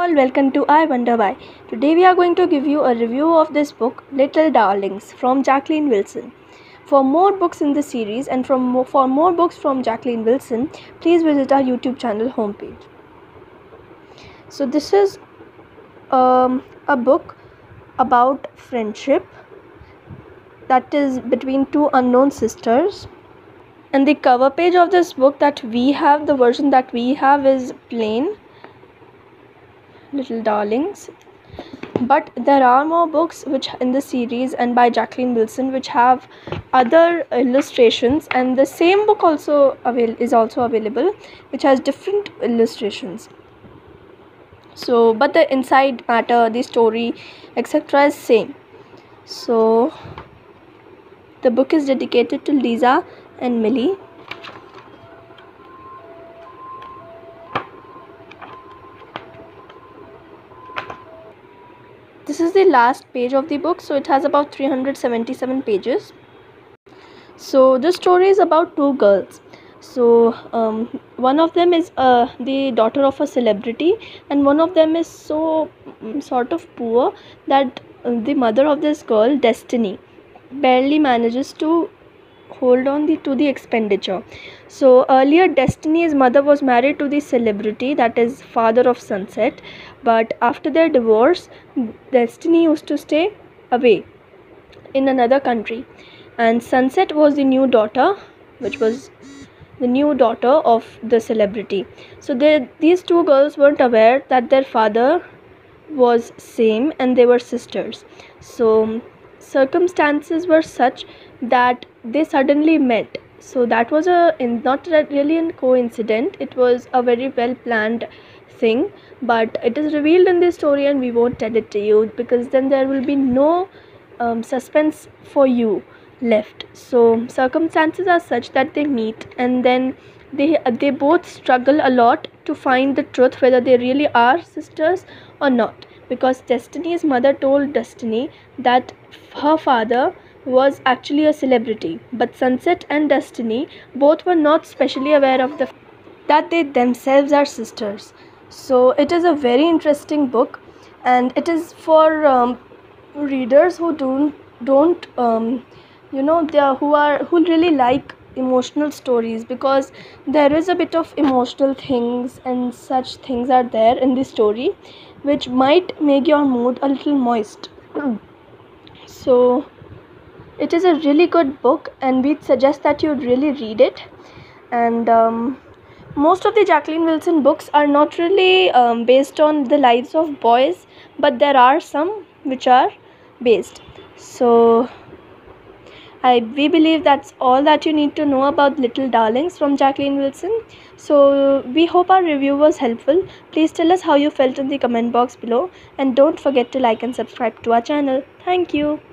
all, welcome to I Wonder Why. Today we are going to give you a review of this book, Little Darlings, from Jacqueline Wilson. For more books in this series and for more books from Jacqueline Wilson, please visit our YouTube channel homepage. So this is a book about friendship that is between two unknown sisters. And the cover page of this book that we have, the version that we have, is plain. Little Darlings, but there are more books which in the series and by Jacqueline Wilson which have other illustrations, and the same book also is also available which has different illustrations. So but the inside matter, the story, etc. is same. So the book is dedicated to Lisa and Millie. This is the last page of the book, so it has about 377 pages. So the story is about two girls. So one of them is the daughter of a celebrity, and one of them is so sort of poor that the mother of this girl, Destiny, barely manages to hold on to the expenditure. So earlier Destiny's mother was married to the celebrity, that is father of Sunset, but after their divorce Destiny used to stay away in another country, and Sunset was the new daughter, which was the new daughter of the celebrity. So these two girls weren't aware that their father was same and they were sisters. So circumstances were such that they suddenly met. So that was not really a coincidence, it was a very well planned thing, but it is revealed in this story and we won't tell it to you because then there will be no suspense for you left. So circumstances are such that they meet, and then they both struggle a lot to find the truth whether they really are sisters or not, because Destiny's mother told Destiny that her father was actually a celebrity, but Sunset and Destiny both were not specially aware of that they themselves are sisters. So it is a very interesting book, and it is for readers who don't who really like emotional stories, because there is a bit of emotional things and such things are there in the story which might make your mood a little moist. So it is a really good book and we'd suggest that you really read it. And most of the Jacqueline Wilson books are not really based on the lives of boys, but there are some which are based. So we believe that's all that you need to know about Little Darlings from Jacqueline Wilson. So we hope our review was helpful. Please tell us how you felt in the comment box below, and don't forget to like and subscribe to our channel. Thank you.